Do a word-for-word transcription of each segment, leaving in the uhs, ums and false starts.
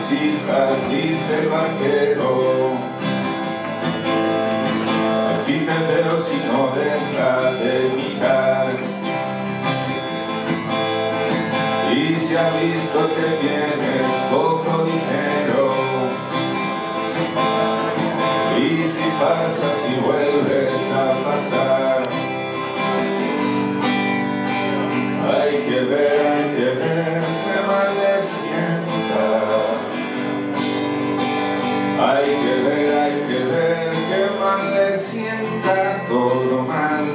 hijas, dice el barquero. Si te veo, si no deja de mirar, y se ha visto que tienes poco dinero, y si pasas y vuelves a pasar, hay que ver, hay que ver qué mal le sienta. Hay que ver, hay que ver qué mal le sienta, todo mal.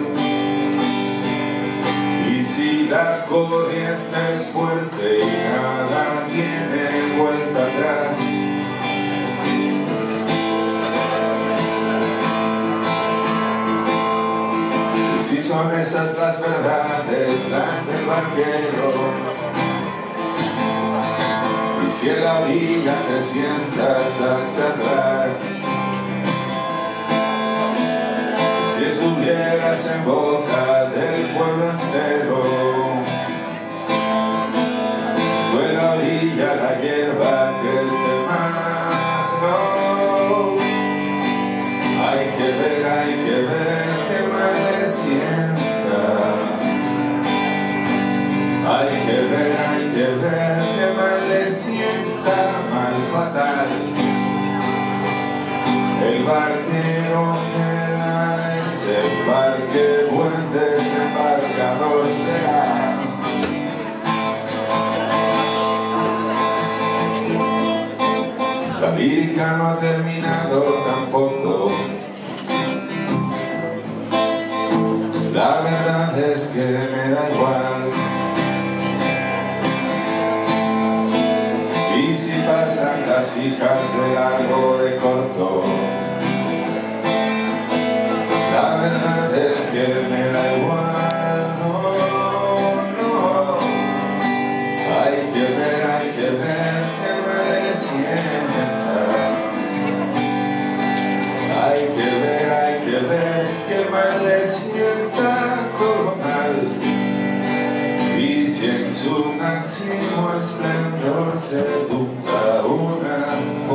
Y si la corriente es fuerte y nada tiene vuelta atrás, y si son esas las verdades, las del barquero, y si en la orilla te sientas a charlar, si estuvieras en boca del pueblo entero, tú en la orilla la hierba crece más, no. Hay que ver, hay que ver qué mal le sienta. Hay que ver, hay que ver qué mal le sienta, mal fatal. El barquero que la desembarque, buen desembarcador será. La lírica no ha terminado tampoco. La verdad es que me da igual. Y si pasan las hijas de largo o de corto, la verdad es que me da igual, no, no. Hay que ver, hay que ver qué mal le sienta. Hay que ver, hay que ver qué mal le sienta, todo mal. Y si en su máximo esplendor se tumba una